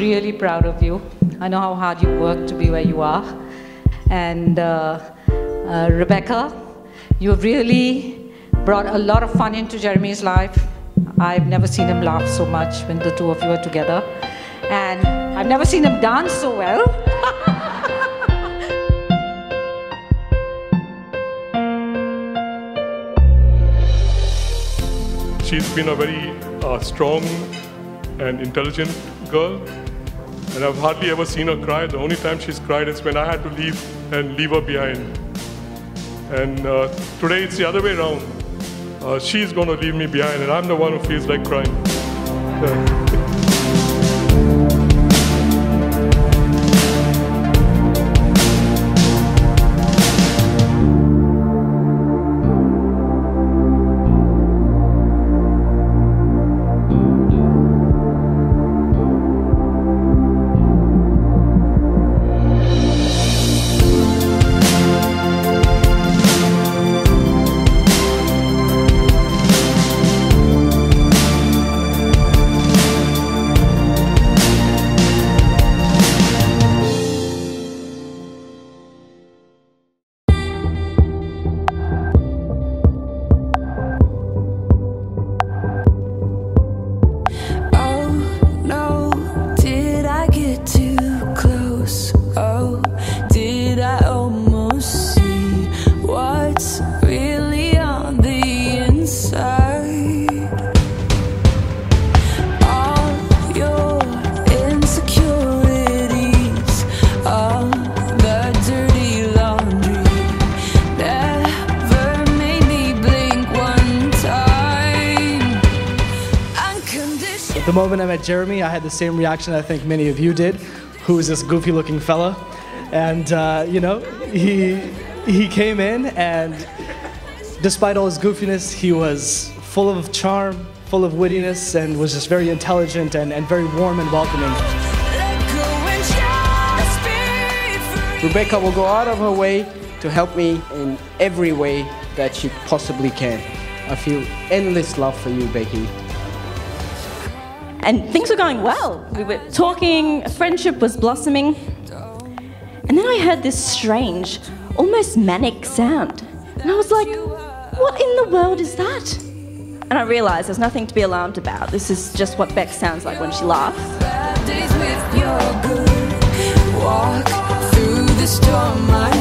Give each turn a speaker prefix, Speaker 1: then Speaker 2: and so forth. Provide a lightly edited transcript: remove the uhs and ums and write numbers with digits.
Speaker 1: really proud of you. I know how hard you worked to be where you are. And Rebecca, you really brought a lot of fun into Jeremy's life. I've never seen him laugh so much when the two of you are together. And I've never seen him dance so well.
Speaker 2: She's been a very strong and intelligent girl, and I've hardly ever seen her cry. The only time she's cried is when I had to leave and leave her behind. And today it's the other way around. She's going to leave me behind, and I'm the one who feels like crying. Yeah.
Speaker 3: The moment I met Jeremy, I had the same reaction I think many of you did. Who is this goofy looking fella? And you know, he came in, and despite all his goofiness, he was full of charm, full of wittiness, and was just very intelligent and very warm and welcoming.
Speaker 4: Rebecca will go out of her way to help me in every way that she possibly can. I feel endless love for you, Becky.
Speaker 5: And things were going well. We were talking, a friendship was blossoming. And then I heard this strange, almost manic sound. And I was like, what in the world is that? And I realised there's nothing to be alarmed about. This is just what Beck sounds like when she laughs.
Speaker 6: Walk through the storm.